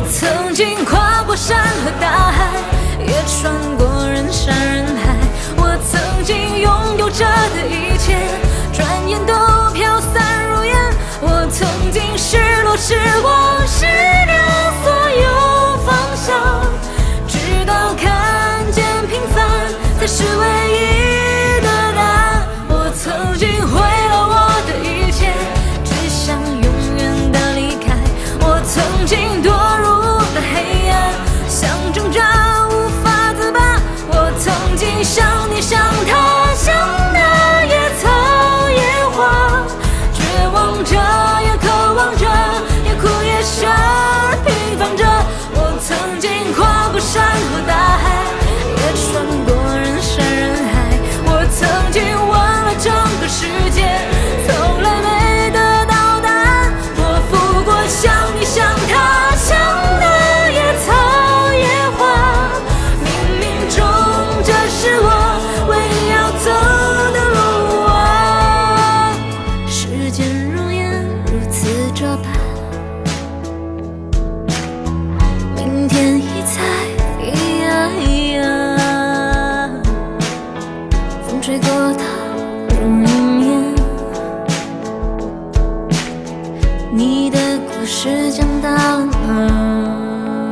曾经跨过山和大海，也穿过人山人海。我曾经拥有着的一切，转眼都飘散如烟。我曾经失落失望。